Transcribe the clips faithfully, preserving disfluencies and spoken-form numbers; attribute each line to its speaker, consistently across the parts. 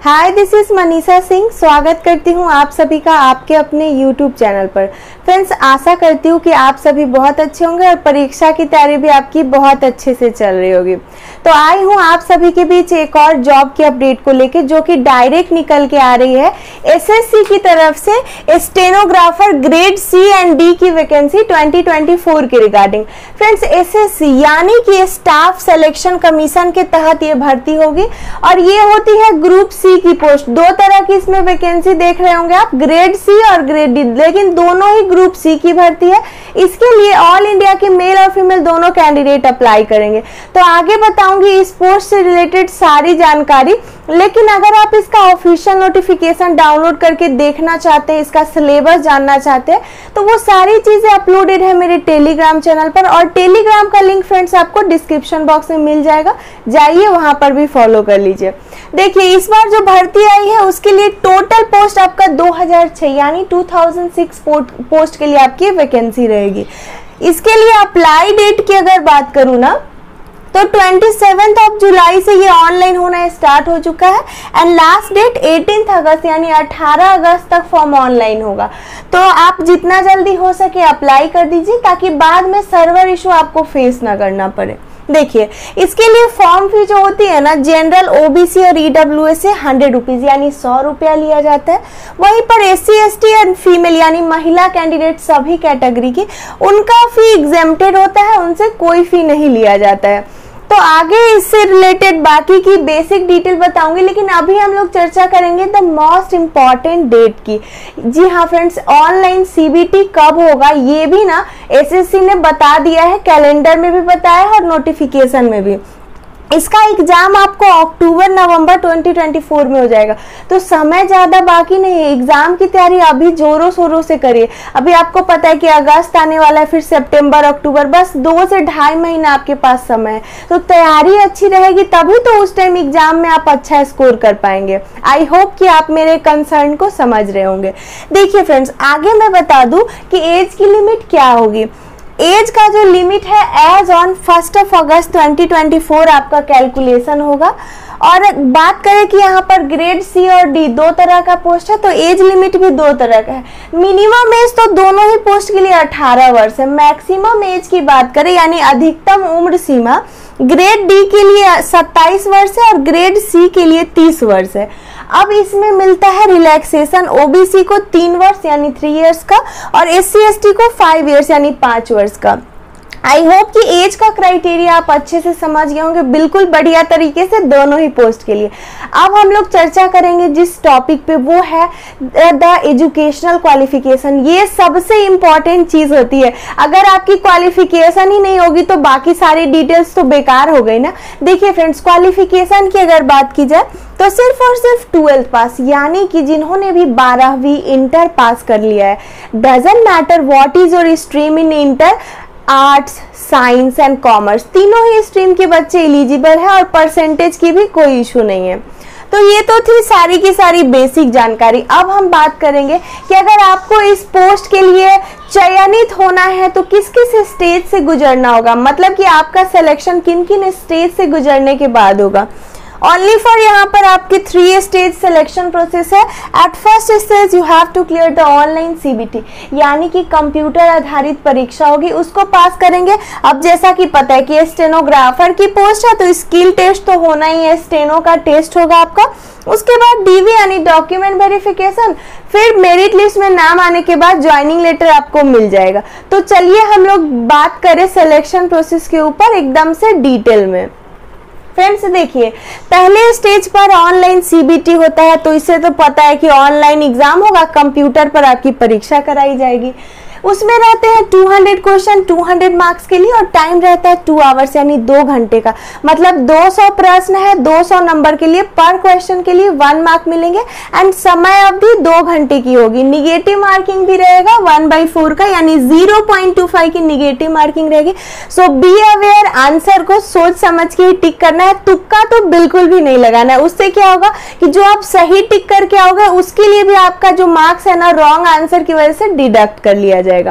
Speaker 1: Hi, this is Manisha Singh. स्वागत करती हूँ आप सभी का आपके अपने यूट्यूब चैनल पर। फ्रेंड्स, आशा करती हूँ कि आप सभी बहुत अच्छे होंगे और परीक्षा की तैयारी भी आपकी बहुत अच्छे से चल रही होगी। तो आई हूँ आप सभी के बीच एक और जॉब की अपडेट को लेके, जो कि डायरेक्ट निकल के आ रही है एसएससी की तरफ से stenographer grade C and D की वैकेंसी ट्वेंटी ट्वेंटी फोर के रिगार्डिंग। फ्रेंड्स, एसएससी यानी कि स्टाफ सिलेक्शन कमीशन के तहत ये भर्ती होगी और ये होती है ग्रुप सी की पोस्ट। दो तरह की इसमें वैकेंसी देख रहे होंगे आप, ग्रेड सी और ग्रेड डी, लेकिन दोनों ही ग्रुप सी की भर्ती है। इसके लिए ऑल इंडिया के मेल और फीमेल दोनों कैंडिडेट अप्लाई करेंगे। तो आगे बताऊंगी इस पोस्ट से रिलेटेड सारी जानकारी, लेकिन अगर आप इसका ऑफिशियल नोटिफिकेशन डाउनलोड करके देखना चाहते हैं, इसका सिलेबस जानना चाहते हैं, तो वो सारी चीजें अपलोडेड है मेरे टेलीग्राम चैनल पर। और टेलीग्राम का लिंक फ्रेंड्स आपको डिस्क्रिप्शन बॉक्स में मिल जाएगा, जाइए वहां पर भी फॉलो कर लीजिए। देखिए, इस बार जो भर्ती आई है उसके लिए टोटल पोस्ट आपका दो हज़ार छह यानी दो हज़ार छह पोस्ट के लिए आपकी वैकेंसी रहेगी। इसके लिए अप्लाई डेट की अगर बात करूं ना, तो सत्ताईस ऑफ जुलाई से ये ऑनलाइन होना स्टार्ट हो चुका है एंड लास्ट डेट अठारह अगस्त यानी अठारह अगस्त तक फॉर्म ऑनलाइन होगा। तो आप जितना जल्दी हो सके अप्लाई कर दीजिए, ताकि बाद में सर्वर इशू आपको फेस ना करना पड़े। देखिए, इसके लिए फॉर्म फी जो होती है ना, जनरल, ओबीसी और ईडब्ल्यूएस से हंड्रेड रुपीज यानी सौ रुपया लिया जाता है। वहीं पर एससी एसटी एंड फीमेल यानी महिला कैंडिडेट सभी कैटेगरी की, उनका फी एग्जेम्प्टेड होता है, उनसे कोई फी नहीं लिया जाता है। तो आगे इससे रिलेटेड बाकी की बेसिक डिटेल बताऊंगी, लेकिन अभी हम लोग चर्चा करेंगे द मोस्ट इम्पॉर्टेंट डेट की। जी हाँ फ्रेंड्स, ऑनलाइन सीबीटी कब होगा ये भी ना एसएससी ने बता दिया है, कैलेंडर में भी बताया है और नोटिफिकेशन में भी। इसका एग्जाम आपको October November twenty twenty four में हो जाएगा, तो समय ज्यादा बाकी नहीं है। एग्जाम की तैयारी अभी जोरों शोरों से करिए। अभी आपको पता है कि अगस्त आने वाला है, फिर सितंबर, अक्टूबर, बस दो से ढाई महीना आपके पास समय है। तो तैयारी अच्छी रहेगी, तभी तो उस टाइम एग्जाम में आप अच्छा स्कोर कर पाएंगे। आई होप कि आप मेरे कंसर्न को समझ रहे होंगे। देखिए फ्रेंड्स, आगे मैं बता दूं कि एज की लिमिट क्या होगी। एज का जो लिमिट है age on first of August twenty twenty four आपका कैलकुलेशन होगा। और बात करें कि यहाँ पर ग्रेड सी और डी दो तरह का पोस्ट है, तो एज लिमिट भी दो तरह का है। मिनिमम एज तो दोनों ही पोस्ट के लिए अठारह वर्ष है। मैक्सिमम एज की बात करें यानी अधिकतम उम्र सीमा, ग्रेड डी के लिए सत्ताईस वर्ष है और ग्रेड सी के लिए तीस वर्ष है। अब इसमें मिलता है रिलैक्सेशन, ओबीसी को तीन वर्ष यानी थ्री इयर्स का और एससी एसटी को फाइव इयर्स यानी पांच वर्ष का। आई होप कि एज का क्राइटेरिया आप अच्छे से समझ गए होंगे, बिल्कुल बढ़िया तरीके से दोनों ही पोस्ट के लिए। अब हम लोग चर्चा करेंगे जिस टॉपिक पे, वो है द एजुकेशनल क्वालिफिकेशन। ये सबसे इम्पॉर्टेंट चीज होती है। अगर आपकी क्वालिफिकेशन ही नहीं होगी तो बाकी सारी डिटेल्स तो बेकार हो गई ना। देखिए फ्रेंड्स, क्वालिफिकेशन की अगर बात की जाए तो सिर्फ और सिर्फ ट्वेल्थ पास, यानी कि जिन्होंने भी बारहवीं इंटर पास कर लिया है। Doesn't matter what is your stream in inter, arts, science and commerce, तीनों ही स्ट्रीम के बच्चे एलिजिबल है और परसेंटेज की भी कोई इशू नहीं है। तो ये तो थी सारी की सारी बेसिक जानकारी। अब हम बात करेंगे कि अगर आपको इस पोस्ट के लिए चयनित होना है तो किस किस स्टेज से गुजरना होगा, मतलब कि आपका सिलेक्शन किन किन स्टेज से गुजरने के बाद होगा। ओनली फॉर यहाँ पर आपकी थ्री स्टेज सिलेक्शन प्रोसेस है। At first stage you have to clear the online CBT, यानी कि कंप्यूटर आधारित परीक्षा होगी, उसको पास करेंगे। अब जैसा कि पता है कि स्टेनोग्राफर की पोस्ट है तो स्किल टेस्ट तो होना ही है, स्टेनो का टेस्ट होगा आपका। उसके बाद डीवी यानी डॉक्यूमेंट वेरिफिकेशन, फिर मेरिट लिस्ट में नाम आने के बाद ज्वाइनिंग लेटर आपको मिल जाएगा। तो चलिए हम लोग बात करें सिलेक्शन प्रोसेस के ऊपर एकदम से डिटेल में। फ्रेंड्स देखिए, पहले स्टेज पर ऑनलाइन सीबीटी होता है, तो इससे तो पता है कि ऑनलाइन एग्जाम होगा, कंप्यूटर पर आपकी परीक्षा कराई जाएगी। उसमें रहते हैं दो सौ क्वेश्चन दो सौ मार्क्स के लिए और टाइम रहता है टू आवर्स यानी दो घंटे का। मतलब दो सौ प्रश्न है, दो सौ नंबर के लिए, पर क्वेश्चन के लिए वन मार्क मिलेंगे एंड समय अवधि दो घंटे की होगी। निगेटिव मार्किंग भी रहेगा वन बाई फोर का, यानी जीरो पॉइंट टू फाइव की निगेटिव मार्किंग रहेगी। सो बी अवेयर, आंसर को सोच समझ के ही टिक करना है, तुक्का तो बिल्कुल भी नहीं लगाना है। उससे क्या होगा कि जो आप सही टिक करके आओगे उसके लिए भी आपका जो मार्क्स है ना रॉन्ग आंसर की वजह से डिडक्ट कर लिया जाएगा।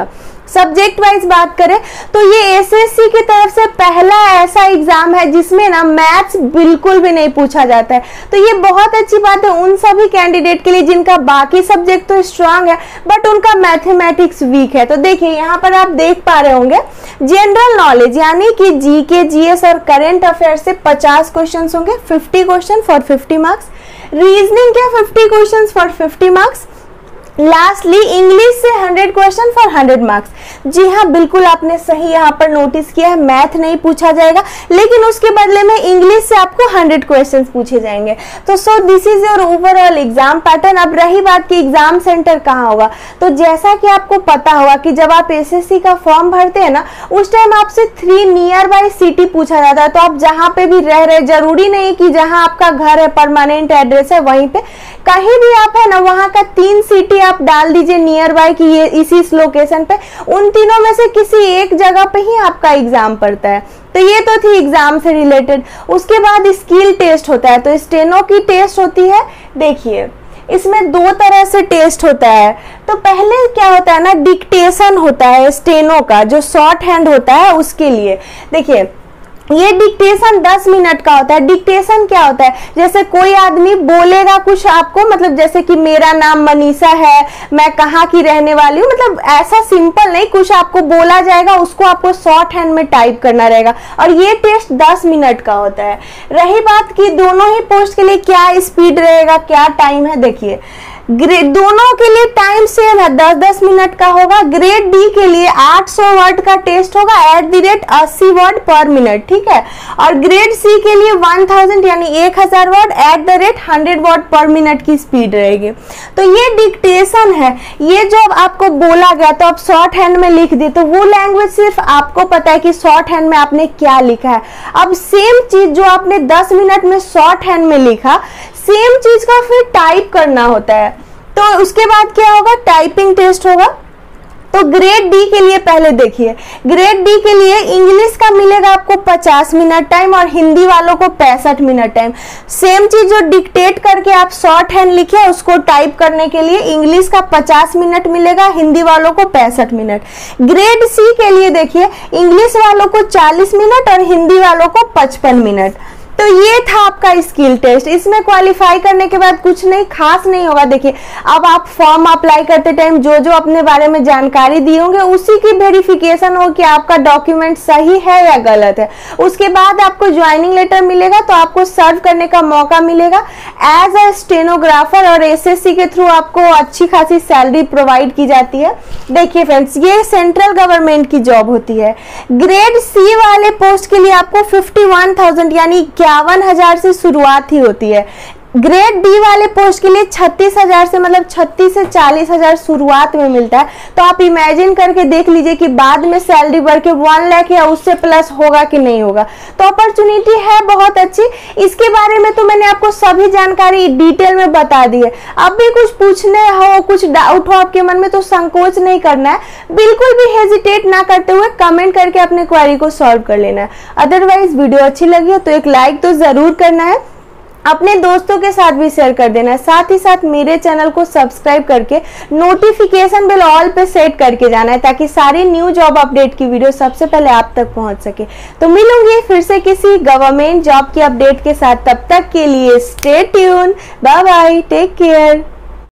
Speaker 1: सब्जेक्ट वाइज बात करें तो ये एसएससी की तरफ से पहला ऐसा एग्जाम है जिसमें ना मैथ्स बिल्कुल भी नहीं पूछा जाता है। तो ये बहुत अच्छी बात है उन सभी कैंडिडेट के लिए जिनका बाकी सब्जेक्ट तो स्ट्रांग है बट उनका मैथमेटिक्स वीक है। तो देखिए यहाँ पर आप देख पा रहे होंगे जनरल नॉलेज यानी कि जीके, जीएस और करंट अफेयर से पचास क्वेश्चन होंगे, fifty question for fifty marks. Reasoning के fifty question for fifty marks. Lastly English से hundred question for hundred marks. जी हाँ, बिल्कुल आपने सही यहाँ पर नोटिस किया है, मैथ नहीं पूछा जाएगा लेकिन उसके बदले में इंग्लिश से आपको हंड्रेड क्वेश्चंस पूछे जाएंगे। तो so this is your overall exam pattern. अब रही बात कि एग्जाम सेंटर कहाँ होगा, तो जैसा कि आपको पता होगा कि जब आप एसएससी का फॉर्म भरते हैं ना उस टाइम आपसे थ्री नियर बाय सिटी पूछा जाता है। तो आप जहाँ पे भी रह रहे, जरूरी नहीं कि जहाँ आपका घर है, परमानेंट एड्रेस है, वहीं पे कहीं भी आप है ना वहाँ का तीन सिटी आप डाल दीजिए नियर बाय कि ये इसी लोकेशन पे, उन तीनों में से किसी एक जगह पे ही आपका एग्जाम पड़ता है। तो ये तो थी एग्जाम से रिलेटेड। उसके बाद स्किल टेस्ट होता है। तो स्टेनो की टेस्ट होती है, देखिए इसमें दो तरह से टेस्ट होता है। तो पहले क्या होता है ना, डिक्टेशन होता है स्टेनो का, जो शॉर्ट हैंड होता है उसके लिए। देखिए ये डिक्टेशन दस मिनट का होता है। डिक्टेशन क्या होता है, जैसे कोई आदमी बोलेगा कुछ आपको, मतलब जैसे कि मेरा नाम मनीषा है, मैं कहाँ की रहने वाली हूँ, मतलब ऐसा सिंपल नहीं, कुछ आपको बोला जाएगा उसको आपको शॉर्ट हैंड में टाइप करना रहेगा और ये टेस्ट दस मिनट का होता है। रही बात कि दोनों ही पोस्ट के लिए क्या स्पीड रहेगा, क्या टाइम है, देखिए ग्रेड दोनों के लिए टाइम सेम है, दस दस मिनट का होगा। ग्रेड डी के लिए आठ सौ वर्ड का टेस्ट होगा एट द रेट अस्सी वर्ड पर मिनट, ठीक है। और ग्रेड सी के लिए एक हज़ार यानी एक हजार word at the rate hundred word per minute की स्पीड रहेगी। तो ये डिक्टेशन है, ये जो आपको बोला गया तो आप शॉर्ट हैंड में लिख दी, तो वो लैंग्वेज सिर्फ आपको पता है कि शॉर्ट हैंड में आपने क्या लिखा है। अब सेम चीज जो आपने दस मिनट में शॉर्ट हैंड में लिखा, सेम चीज का फिर टाइप करना होता है। तो उसके बाद क्या होगा, टाइपिंग टेस्ट होगा। तो ग्रेड डी के लिए पहले देखिए, ग्रेड डी के लिए इंग्लिश का मिलेगा आपको पचास मिनट टाइम और हिंदी वालों को पैंसठ मिनट टाइम। सेम चीज जो डिक्टेट करके आप शॉर्ट हैंड लिखे उसको टाइप करने के लिए इंग्लिश का पचास मिनट मिलेगा, हिंदी वालों को पैंसठ मिनट। ग्रेड सी के लिए देखिए इंग्लिश वालों को चालीस मिनट और हिंदी वालों को पचपन मिनट। तो ये था आपका स्किल टेस्ट। इसमें क्वालिफाई करने के बाद कुछ नहीं खास नहीं होगा। देखिए अब आप फॉर्म अप्लाई करते टाइम जो जो अपने बारे में जानकारी दिए होंगे उसी की वेरिफिकेशन हो कि आपका डॉक्यूमेंट सही है या गलत है। उसके बाद आपको ज्वाइनिंग लेटर मिलेगा, तो आपको सर्व करने का मौका मिलेगा एज अ स्टेनोग्राफर और एसएससी के थ्रू आपको अच्छी खासी सैलरी प्रोवाइड की जाती है। देखिए फ्रेंड्स, ये सेंट्रल गवर्नमेंट की जॉब होती है। ग्रेड सी वाले पोस्ट के लिए आपको फिफ्टी वन थाउजेंड यानी इक्यावन हजार से शुरुआत ही होती है। ग्रेड डी वाले पोस्ट के लिए छत्तीस हजार से मतलब छत्तीस से चालीस हजार शुरुआत में मिलता है। तो आप इमेजिन करके देख लीजिए कि बाद में सैलरी बढ़ के वन लाख या उससे प्लस होगा कि नहीं होगा। तो अपॉर्चुनिटी है बहुत अच्छी। इसके बारे में तो मैंने आपको सभी जानकारी डिटेल में बता दी है। अब भी कुछ पूछने हो, कुछ डाउट हो आपके मन में, तो संकोच नहीं करना है, बिल्कुल भी हेजिटेट ना करते हुए कमेंट करके अपने क्वेरी को सॉल्व कर लेना है। अदरवाइज वीडियो अच्छी लगी हो तो एक लाइक तो जरूर करना है, अपने दोस्तों के साथ भी शेयर कर देना है। साथ ही साथ मेरे चैनल को सब्सक्राइब करके नोटिफिकेशन बेल ऑल पे सेट करके जाना है ताकि सारी न्यू जॉब अपडेट की वीडियो सबसे पहले आप तक पहुंच सके। तो मिलूंगी फिर से किसी गवर्नमेंट जॉब की अपडेट के साथ, तब तक के लिए stay tune, bye bye, take care.